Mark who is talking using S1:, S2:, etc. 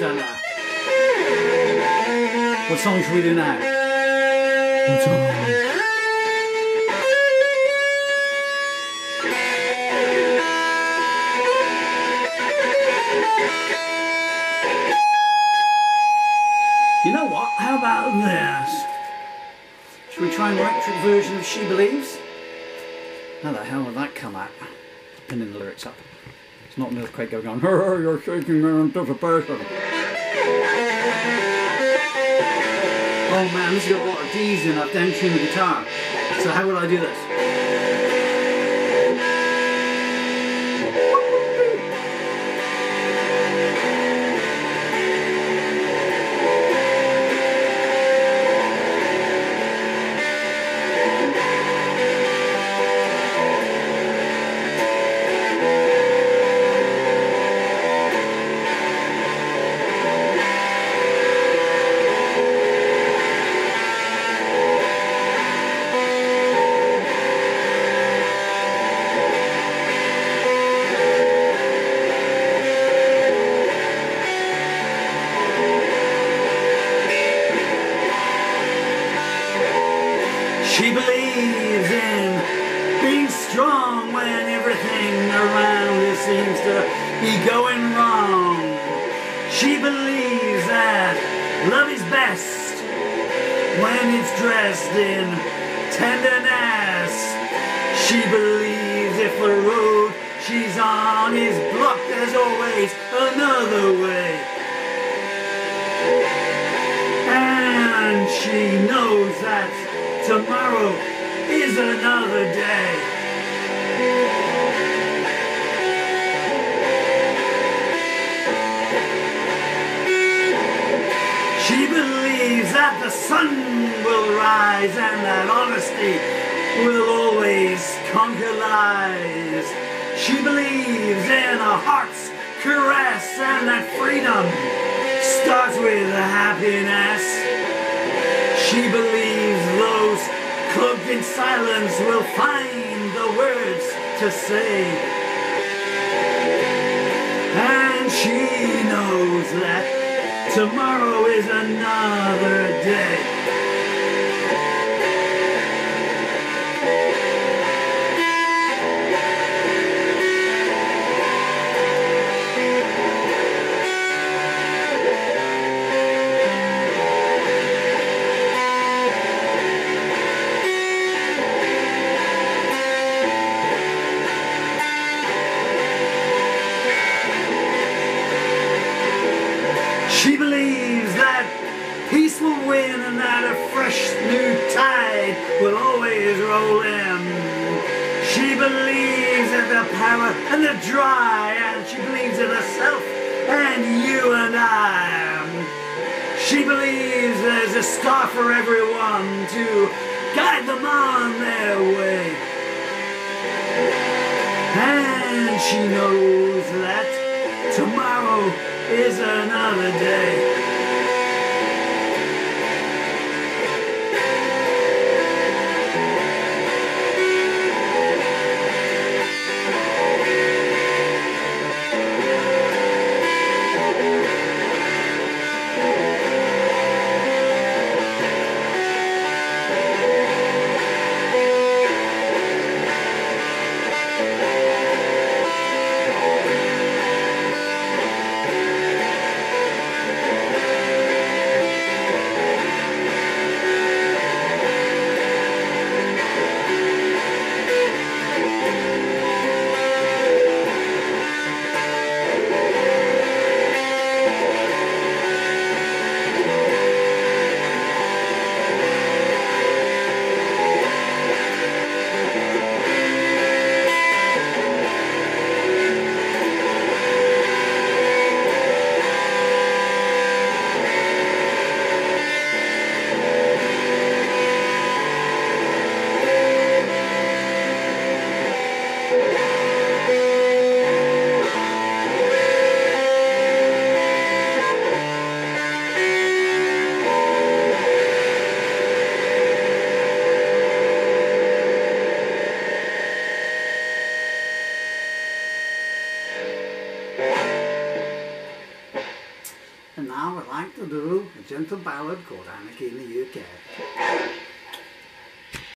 S1: done that. What song should we do now? What song? You know what? How about this? Should we try an electric version of She Believes? How the hell would that come out? Pinning the lyrics up. It's not an earthquake going on. You're shaking me into the person. Oh man, this has got a lot of D's in. I've downtuned the guitar. So how will I do this? She believes in being strong when everything around her seems to be going wrong. She believes that love is best when it's dressed in tenderness. She believes if the road she's on is blocked, there's always another way. And she knows that tomorrow is another day. She believes that the sun will rise and that honesty will always conquer lies. She believes in a heart's caress and that freedom starts with happiness. She believes those cloaked in silence will find the words to say. And she knows that tomorrow is another day. She believes that peace will win and that a fresh new tide will always roll in. She believes in the power and the drive, and she believes in herself and you and I. She believes there's a star for everyone to guide them on their way. And she knows that tomorrow is another day. And now I'd like to do a gentle ballad called Anarchy in the UK.